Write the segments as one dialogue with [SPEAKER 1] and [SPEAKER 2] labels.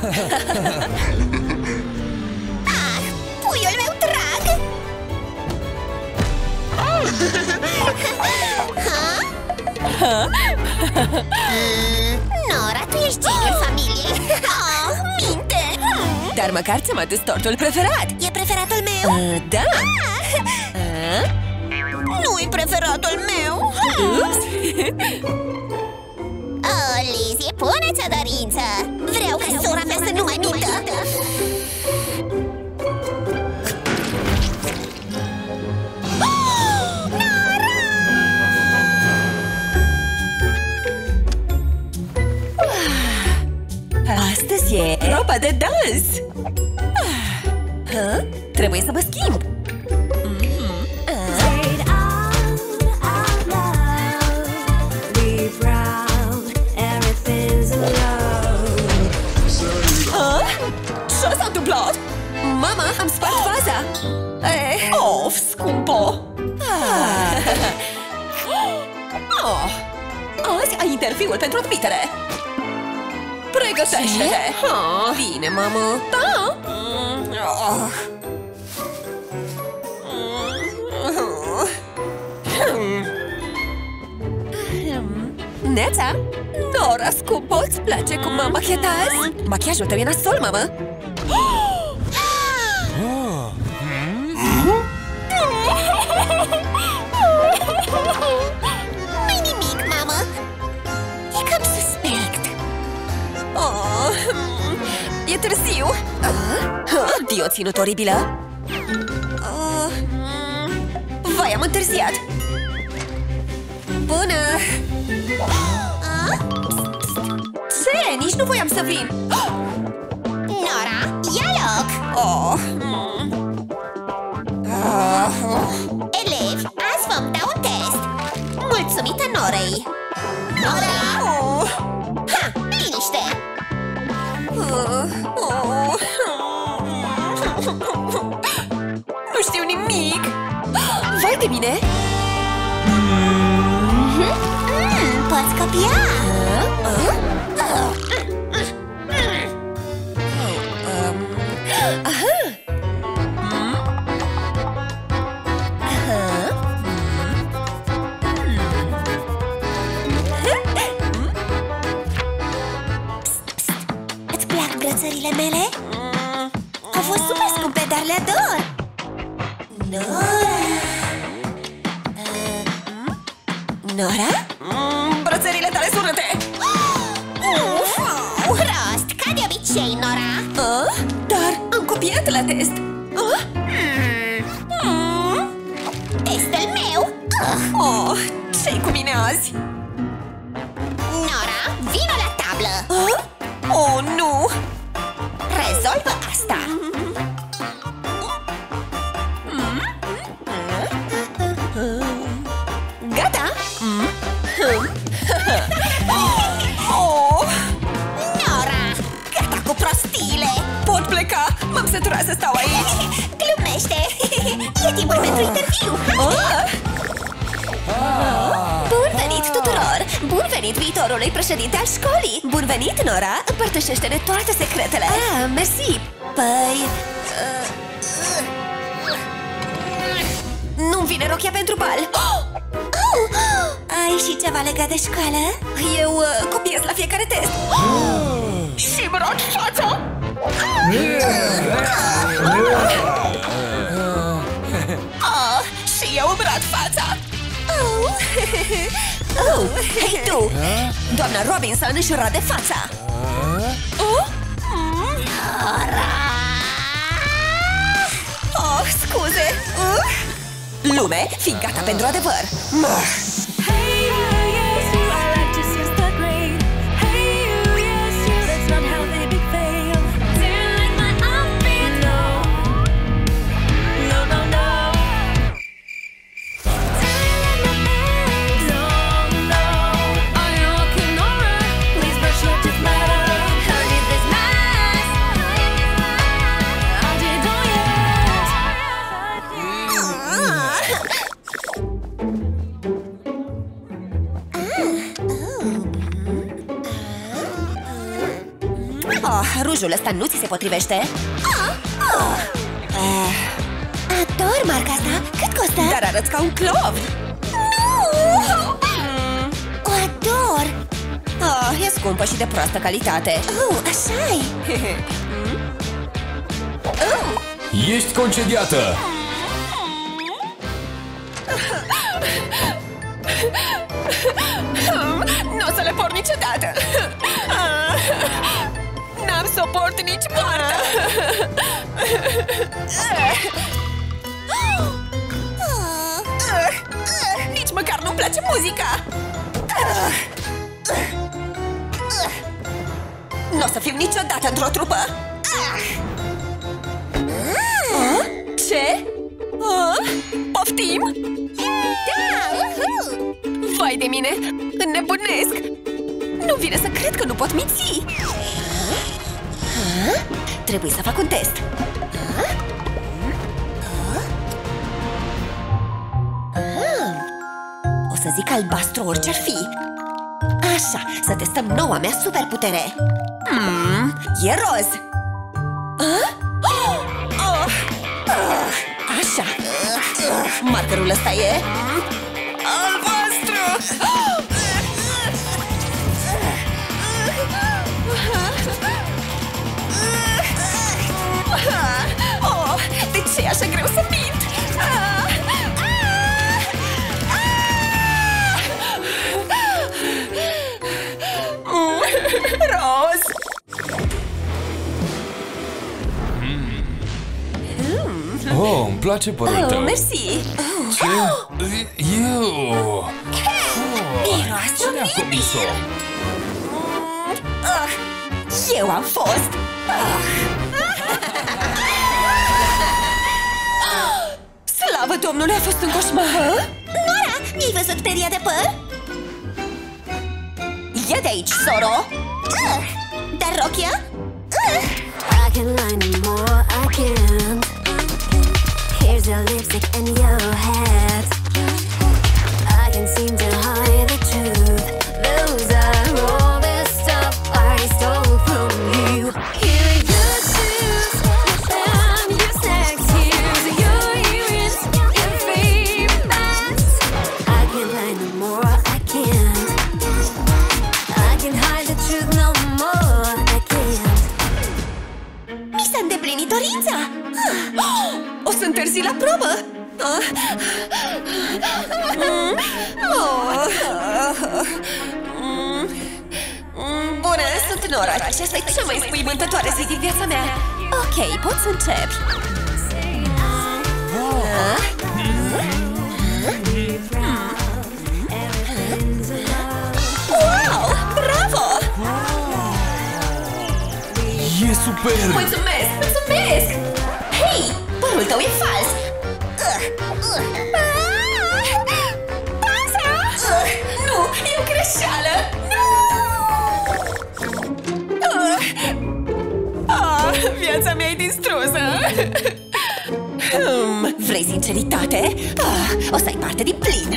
[SPEAKER 1] Ah, puiul meu drag! Nora, tu ești geniul familiei! Minte!
[SPEAKER 2] Dar măcar ți-am adus tortul preferat!
[SPEAKER 1] E preferatul meu?
[SPEAKER 2] Da!
[SPEAKER 1] Nu-i preferatul meu!
[SPEAKER 2] Ups!
[SPEAKER 1] Oh, Lizzie, pune-ți o dorință! Vreau ca sora mea să nu mai mintă!
[SPEAKER 2] Astăzi e roba de dans! Trebuie să mă schimb! Ce s-a întâmplat? Mama, am spart vaza! Of, scumpo! Azi ai interviul pentru admitere! Pregătește-te! Bine, mamă! Da! Neața! Nora, scumpo, îți place cum mă machetaz? Machiajul tău e nasol, mamă!
[SPEAKER 1] Nu-i nimic, mamă! E cam suspect!
[SPEAKER 2] E târziu! Dio, ținut oribilă! Vai, am întârziat! Bună! Ce? Nici nu voiam să vin!
[SPEAKER 1] Nora, ia loc! Elevi, azi vom da un test! Mulțumită Norei! Nora! Ha, liniște!
[SPEAKER 2] Nu știu nimic! Vai de mine!
[SPEAKER 1] Poți copia! Îți plac brățările mele? Au fost super scumpe, dar le ador!
[SPEAKER 2] Nora? Brățările tale sunt urâte!
[SPEAKER 1] Prost, ca de obicei, Nora!
[SPEAKER 2] Dar am copiat la test!
[SPEAKER 1] Testul meu!
[SPEAKER 2] Ce-i cu mine azi?
[SPEAKER 1] Nora, vino la tablă!
[SPEAKER 2] Oh, nu!
[SPEAKER 1] Rezolvă asta!
[SPEAKER 2] Gata?
[SPEAKER 1] Nora, gata cu prostiile!
[SPEAKER 2] Pot pleca? M-am săturat să stau aici!
[SPEAKER 1] Glumește! E timpul pentru interviu!
[SPEAKER 2] Bun venit tuturor! Bun venit viitorului președinte al școlii! Bun venit, Nora! Împărtășește-ne toate secretele! Mersi! Păi... Nu-mi vine rochia pentru bal!
[SPEAKER 1] Ai și ceva legat de școală?
[SPEAKER 2] Eu copiez la fiecare test! Și îmi rog fața! Și eu îmi rog fața! Hei tu! Doamna Robinson își rade fața! Scuze! Lume, fii gata pentru adevăr! Rujul ăsta nu ți se potrivește?
[SPEAKER 1] Ador marca asta. Cât costă?
[SPEAKER 2] Dar arăți ca un clov.
[SPEAKER 1] O ador.
[SPEAKER 2] E scumpă și de proastă calitate.
[SPEAKER 1] Așa-i.
[SPEAKER 3] Ești concediată!
[SPEAKER 2] Nu o să le port niciodată. N-am să o port nici moartă. Nici măcar nu-mi place muzica. Nu o să fiu niciodată într-o trupă. Ce? Poftim?
[SPEAKER 1] Da!
[SPEAKER 2] Vai de mine! Înnebunesc! Nu vine să cred că nu pot minți! Trebuie să fac un test. O să zic albastru orice-ar fi. Așa, să testăm noua mea superputere. E roz! Așa. Markerul ăsta e albastru. De ce e așa greu să mint? Roz.
[SPEAKER 3] Îmi place părul tău.
[SPEAKER 2] Mersi.
[SPEAKER 3] Ce? Cine a comis-o?
[SPEAKER 2] Eu am fost. Slavă Domnului, a fost un coșmar.
[SPEAKER 1] Nora, mi-ai văzut peria de păr?
[SPEAKER 2] Ia de aici, Soro.
[SPEAKER 1] Dar rochia?
[SPEAKER 4] I can lie no more, I can't. Here's your lipstick and your hat. I can seem to hide the truth. Those are all the stuff I stole from you. Here are your shoes, and your sex here's your earrings, your favorite mask. I can't lie no more, I can't. I can hide the truth no more, I can't.
[SPEAKER 1] Mi s-a îndeplinit dorința.
[SPEAKER 2] O să întârzi la probă. Bună, sunt Nora și asta e cea mai spăimântătoare zi din viața mea. Ok, pot să încep. Wow, bravo!
[SPEAKER 3] E super!
[SPEAKER 2] Mulțumesc, mulțumesc! Hei, părul tău e fals! Nu, e o greșeală! Viața mea e distrusă! Vrei sinceritate? O să ai parte din plin!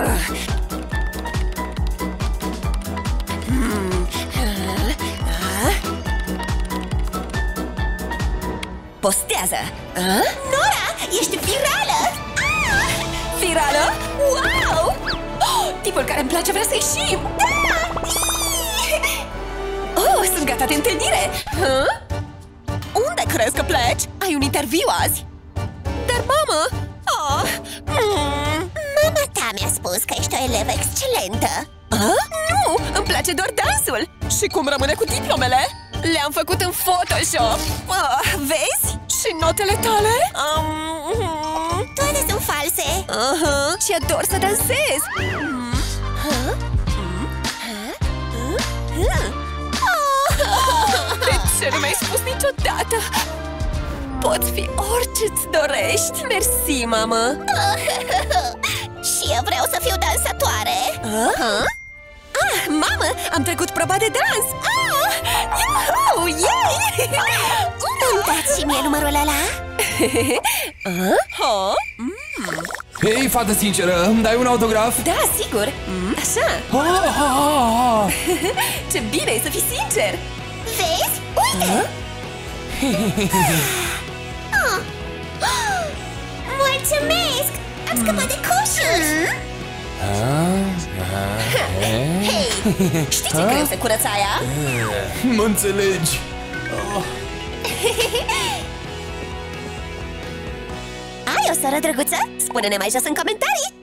[SPEAKER 2] Postează!
[SPEAKER 1] Nora, ești virală!
[SPEAKER 2] Virală? Wow! Tipul care îmi place vrea să ieșim!
[SPEAKER 1] Da!
[SPEAKER 2] Sunt gata de întâlnire! Unde crezi că pleci? Ai un interviu azi? Dar, mamă!
[SPEAKER 1] Mama ta mi-a spus că ești o elevă excelentă.
[SPEAKER 2] Nu! Îmi place doar dansul! Și cum rămâne cu diplomele? Le-am făcut în Photoshop! Vezi? Și notele tale?
[SPEAKER 1] Toate sunt false.
[SPEAKER 2] Și ador să dansez! De ce nu mi-ai spus niciodată? Poți fi orice-ți dorești. Mersi, mamă.
[SPEAKER 1] Și eu vreau să fiu dansatoare.
[SPEAKER 2] Mamă, am trecut proba de dans. Iuhu, yay!
[SPEAKER 1] Îmi dați și mie numărul ăla?
[SPEAKER 3] Hei, fată sinceră, îmi dai un autograf?
[SPEAKER 2] Da, sigur. Așa. Ce bine e să fii sincer.
[SPEAKER 1] Vezi? Uite! Mulțumesc! Am scăpat de coșuri!
[SPEAKER 2] Hei, știi ce greu se curăța aia?
[SPEAKER 3] Mă înțelegi.
[SPEAKER 2] Ai o soră drăguță? Spune-ne mai jos în comentarii!